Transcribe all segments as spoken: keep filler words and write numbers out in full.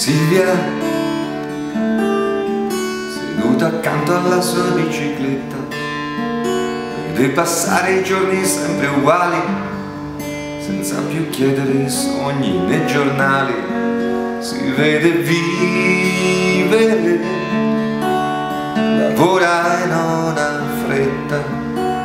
Silvia, seduta accanto alla sua bicicletta, vede passare i giorni sempre uguali, senza più chiedere i sogni nei giornali. Si vede vivere, lavora e non ha fretta.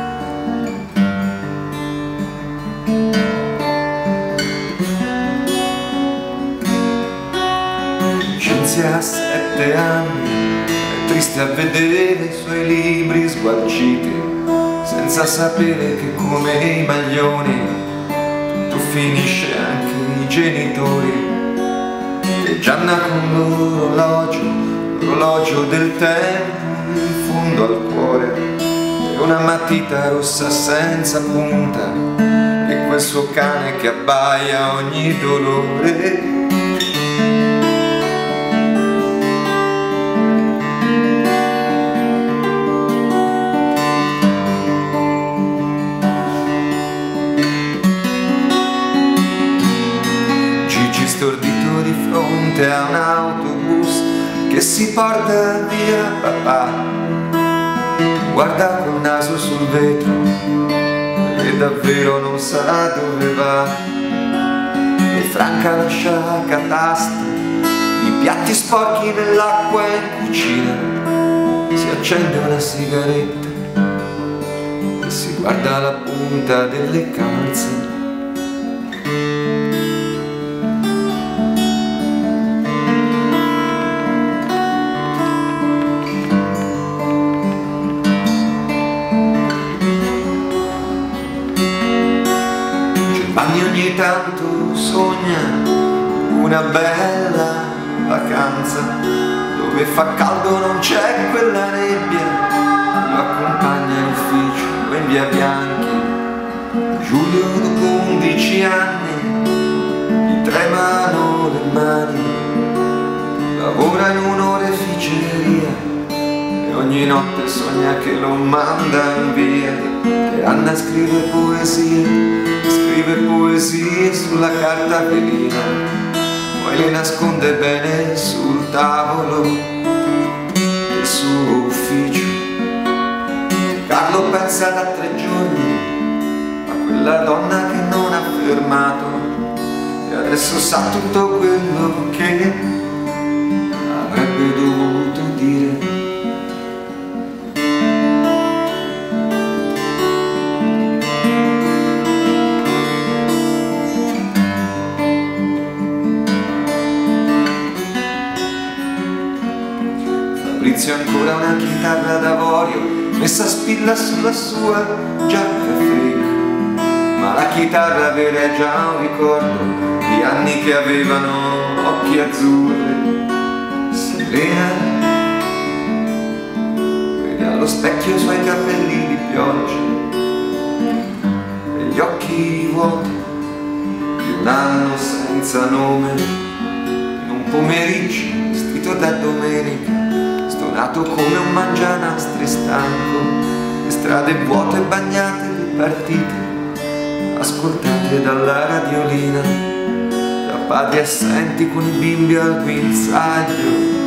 A sette anni è triste a vedere i suoi libri sgualciti, senza sapere che come i maglioni tutto finisce, anche i genitori. E Gianna con l'orologio, l'orologio del tempo in fondo al cuore, e una matita rossa senza punta, e quel suo cane che abbaia ogni dolore. Stordito di fronte a un autobus che si porta via papà, guarda col naso sul vetro e davvero non sa dove va. E Franca lascia catasta i piatti sporchi nell'acqua in cucina, si accende una sigaretta e si guarda la punta delle calze. Ogni tanto sogna una bella vacanza dove fa caldo, non c'è quella nebbia, lo accompagna in ufficio o in via Bianchi. Giulio dopo undici anni gli tremano le mani, lavora in un'oreficeria e ogni notte sogna che lo mandano via. E Anna scrive poesie, scrive poesie sulla carta velina, poi le nasconde bene sul tavolo del suo ufficio. Carlo pensa da tre giorni a quella donna che non ha fermato, e adesso sa tutto quello che avrebbe dovuto dire. Fabrizio ha ancora una chitarra d'avorio messa a spilla sulla sua giacca freak, ma la chitarra vera è già un ricordo di anni che avevano occhi azzurri. Serena vede allo specchio i suoi capelli di pioggia e gli occhi vuoti di un anno senza nome. In un pomeriggio vestito da domenica, stonato come un mangianastri stanco, le strade vuote bagnate di partite ascoltate dalla radiolina, da padri assenti con i bimbi al guinzaglio.